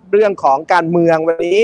เรื่องของการเมืองวันนี้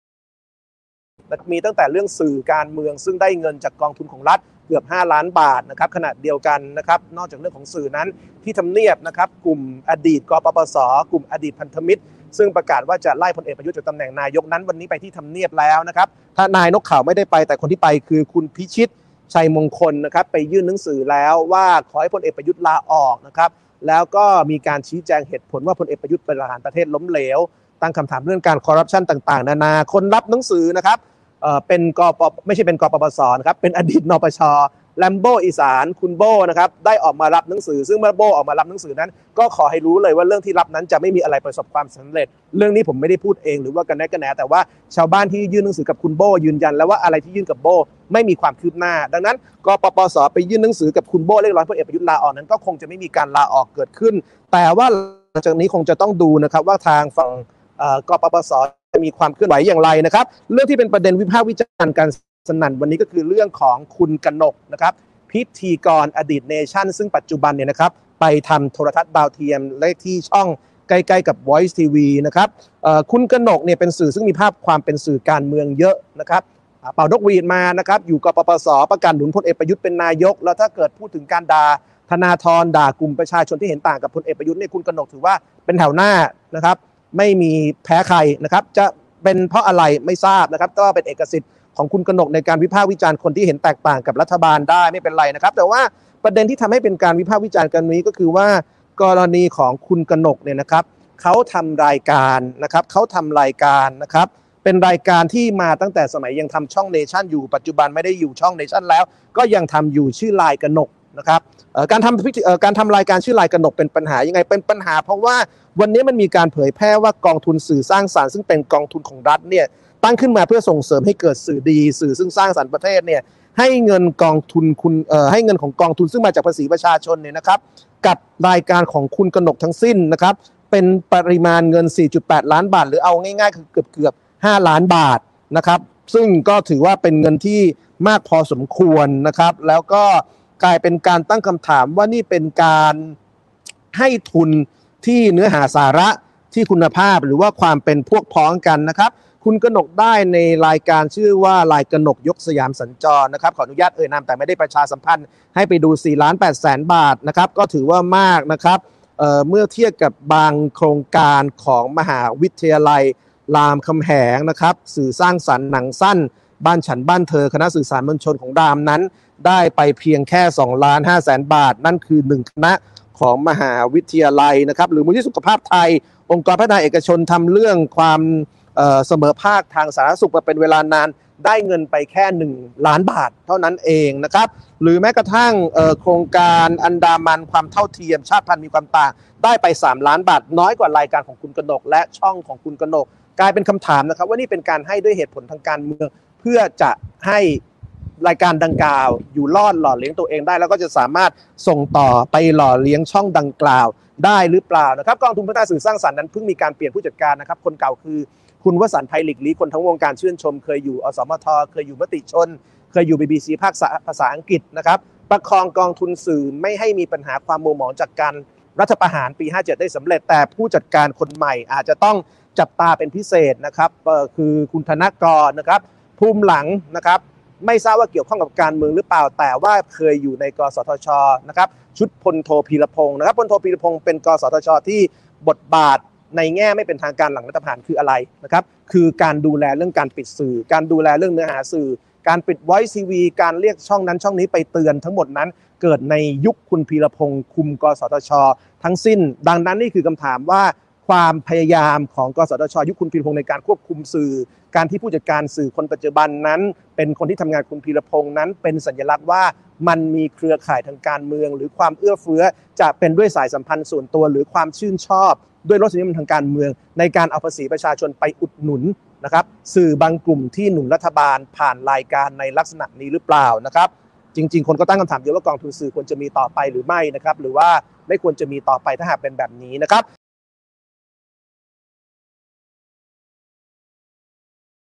มีตั้งแต่เรื่องสื่อการเมืองซึ่งได้เงินจากกองทุนของรัฐเกือบ5 ล้านบาทนะครับขณะเดียวกันนะครับนอกจากเรื่องของสื่อนั้นที่ทำเนียบนะครับกลุ่มอดีตกปปส.กลุ่มอดีตพันธมิตรซึ่งประกาศว่าจะไล่พลเอกประยุทธ์จากตำแหน่งนายกนั้นวันนี้ไปที่ทำเนียบแล้วนะครับถ้านายนกข่าวไม่ได้ไปแต่คนที่ไปคือคุณพิชิตชัยมงคลนะครับไปยื่นหนังสือแล้วว่าขอให้พลเอกประยุทธ์ลาออกนะครับแล้วก็มีการชี้แจงเหตุผลว่าพลเอกประยุทธ์บริหารประเทศล้มเหลวตั้งคำถามเรื่องการคอร์รัปชันต่างๆนานาคนรับหนังสือนะครับเป็นไม่ใช่เป็นกปปส.นะครับเป็นอดีตนปช.แลมโบอีสานคุณโบนะครับได้ออกมารับหนังสือซึ่งเมื่อโบออกมารับหนังสือนั้นก็ขอให้รู้เลยว่าเรื่องที่รับนั้นจะไม่มีอะไรประสบความสำเร็จเรื่องนี้ผมไม่ได้พูดเองหรือว่ากันแน่แต่ว่าชาวบ้านที่ยื่นหนังสือกับคุณโบยืนยันแล้วว่าอะไรที่ยื่นกับโบไม่มีความคืบหน้าดังนั้นกปปส.ไปยื่นหนังสือกับคุณโบเรียกร้องพลเอกประยุทธ์ลาออกนั้นก็คงจะไม่มีการลาออกเกิดขึ้นแต่ว่าหลังจากนี้คงจะต้องดูนะครับว่าทางฝั่งกปปส.จะมีความเคลื่อนไหวอย่างไรนะครับเรื่องที่เป็นประเด็นวิพากษ์วิจารณ์การสนั่นวันนี้ก็คือเรื่องของคุณกนกนะครับพิธีกรอดีตเนชั่นซึ่งปัจจุบันเนี่ยนะครับไปทำโทรทัศน์ดาวเทียมเลขที่ช่องใกล้ๆกับ Voice TV นะครับคุณกนกเนี่ยเป็นสื่อซึ่งมีภาพความเป็นสื่อการเมืองเยอะนะครับเป่านกหวีดมานะครับอยู่กปปส.ประกาศหนุนพลเอกประยุทธ์เป็นนายกแล้วถ้าเกิดพูดถึงการด่าธนาธรด่ากลุ่มประชาชนที่เห็นต่างกับพลเอกประยุทธ์เนี่ยคุณกนกถือว่าเป็นแถวหน้านะครับไม่มีแพ้ใครนะครับจะเป็นเพราะอะไรไม่ทราบนะครับก็เป็นเอกสิทธิ์ของคุณกนกในการวิพากษ์วิจารณ์คนที่เห็นแตกต่างกับรัฐบาลได้ไม่เป็นไรนะครับแต่ว่าประเด็นที่ทำให้เป็นการวิพากษ์วิจารณ์กันนี้ก็คือว่ากรณีของคุณกนกเนี่ยนะครับเขาทำรายการนะครับเป็นรายการที่มาตั้งแต่สมัยยังทำช่องเนชั่นอยู่ปัจจุบันไม่ได้อยู่ช่องเนชั่นแล้วก็ยังทำอยู่ชื่อลายกนกนะครับการทำรายการชื่อลายกนกเป็นปัญหายังไงเป็นปัญหาเพราะว่าวันนี้มันมีการเผยแพร่ว่ากองทุนสื่อสร้างสรรค์ซึ่งเป็นกองทุนของรัฐเนี่ยตั้งขึ้นมาเพื่อส่งเสริมให้เกิดสื่อดีสื่อซึ่งสร้างสรรค์ประเทศเนี่ยให้เงินกองทุนให้เงินของกองทุนซึ่งมาจากภาษีประชาชนเนี่ยนะครับกับรายการของคุณกนกทั้งสิ้นนะครับเป็นปริมาณเงิน 4.8 ล้านบาทหรือเอาง่ายๆคือเกือบ5 ล้านบาทนะครับซึ่งก็ถือว่าเป็นเงินที่มากพอสมควรนะครับแล้วก็กลายเป็นการตั้งคำถามว่านี่เป็นการให้ทุนที่เนื้อหาสาระที่คุณภาพหรือว่าความเป็นพวกพ้องกันนะครับคุณกนกได้ในรายการชื่อว่าลายกนกยกสยามสัญจรนะครับขออนุญาตนามแต่ไม่ได้ประชาสัมพันธ์ให้ไปดู4,800,000 บาทนะครับก็ถือว่ามากนะครับเมื่อเทียบกับบางโครงการของมหาวิทยาลัยรามคำแหงนะครับสื่อสร้างสรรค์หนังสั้นบ้านฉันบ้านเธอคณะสื่อสารมวลชนของรามนั้นได้ไปเพียงแค่2,500,000 บาทนั่นคือ1คณะของมหาวิทยาลัยนะครับหรือมูลนิธิสุขภาพไทยองค์กรพัฒนาเอกชนทำเรื่องความเสมอภาคทางสาธารณสุขมาเป็นเวลานานได้เงินไปแค่1 ล้านบาทเท่านั้นเองนะครับหรือแม้กระทั่งโครงการอันดามันความเท่าเทียมชาติพันธุ์มีความต่างได้ไป3 ล้านบาทน้อยกว่ารายการของคุณกนกและช่องของคุณกนกกลายเป็นคำถามนะครับว่านี่เป็นการให้ด้วยเหตุผลทางการเมืองเพื่อจะให้รายการดังกล่าวอยู่รอดหล่อเลี้ยงตัวเองได้แล้วก็จะสามารถส่งต่อไปหล่อเลี้ยงช่องดังกล่าวได้หรือเปล่านะครับกองทุนพัฒนาสื่อสร้างสรรค์นั้นเพิ่งมีการเปลี่ยนผู้จัดการนะครับคนเก่าคือคุณวสันต์ ไพลิกลี้คนทั้งวงการชื่นชมเคยอยู่อสมทเคยอยู่มติชนเคยอยู่ BBC ภาษาอังกฤษนะครับประคองกองทุนสื่อไม่ให้มีปัญหาความมัวหมองจากการรัฐประหารปี57ได้สำเร็จแต่ผู้จัดการคนใหม่อาจจะต้องจับตาเป็นพิเศษนะครับคือคุณธนกรนะครับภูมิหลังนะครับไม่ทราบว่าเกี่ยวข้องกับการเมืองหรือเปล่าแต่ว่าเคยอยู่ในกสทช.นะครับชุดพลโทพีรพงศ์นะครับพลโทพีรพงศ์เป็นกสทช.ที่บทบาทในแง่ไม่เป็นทางการหลังรัฐประหารคืออะไรนะครับคือการดูแลเรื่องการปิดสื่อการดูแลเรื่องเนื้อหาสื่อการปิด Voice TV การเรียกช่องนั้นช่องนี้ไปเตือนทั้งหมดนั้นเกิดในยุคคุณพีรพงศ์คุมกสทช.ทั้งสิ้นดังนั้นนี่คือคำถามว่าความพยายามของกสทช.ยุคคุณพีรพงศ์ในการควบคุมสื่อการที่ผู้จัดการสื่อคนปัจจุบันนั้นเป็นคนที่ทำงานคุณพีรพงศ์นั้นเป็นสัญลักษณ์ว่ามันมีเครือข่ายทางการเมืองหรือความเอื้อเฟื้อจะเป็นด้วยสายสัมพันธ์ส่วนตัวหรือความชื่นชอบด้วยรสนิยมทางการเมืองในการเอาภาษีประชาชนไปอุดหนุนนะครับสื่อบางกลุ่มที่หนุนรัฐบาลผ่านรายการในลักษณะนี้หรือเปล่านะครับจริงๆคนก็ตั้งคำถามเยอะว่ากองทุนสื่อควรจะมีต่อไปหรือไม่นะครับหรือว่าไม่ควรจะมีต่อไปถ้าหากเป็นแบบนี้นะครับ